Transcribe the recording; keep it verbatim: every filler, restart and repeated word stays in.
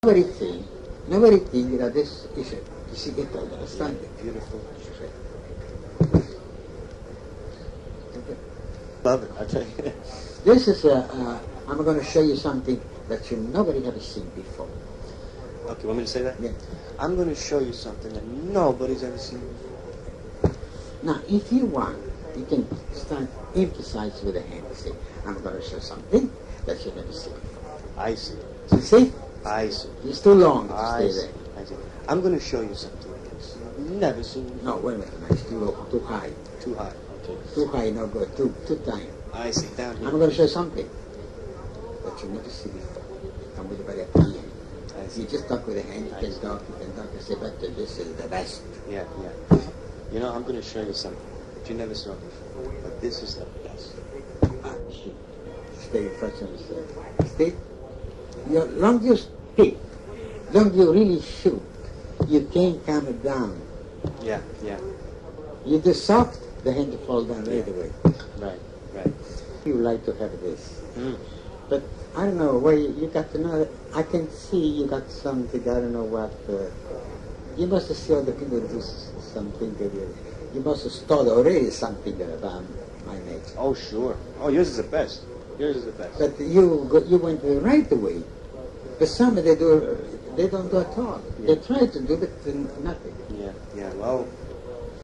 Nobody think, nobody think that this is a, is a get understand it. Beautiful. Love it, I tell you. This is a, uh, I'm going to show you something that you nobody ever seen before. Okay, want me to say that? Yeah. I'm going to show you something that nobody's ever seen before. Now, if you want, you can start emphasize with a hand. Say, I'm going to show something that you never seen before. I see. You see? I see. It's too long to I stay see. there. I see. I'm going to show you something that you've never seen before. No, wait a minute. It's too low, too high. Too high. Okay. Too high, no good. Too, too tiny. I see. Down here. I'm going to show something that you never see before. Come with your hand. I see. You just talk with a hand. You can talk. You can talk and say, but this is the best. Yeah, yeah. You know, I'm going to show you something that you never saw before. But this is the best. Ah, shoot. Stay in front of the Stay. You, long you speak, long you really shoot, you can't calm it down. Yeah, yeah. You do soft, the hand will fall down right away. Right, right. You like to have this. Mm. But I don't know, where you, you got to know, I can see you got something, I don't know what. Uh, you must have seen other people do something that you, you must have studied already something about my nature. Oh, sure. Oh, yours is the best. Yours is the best. But you go, you went the right way. But some they do, they don't do at all. Yeah. They try to do, but nothing. Yeah, yeah. Well,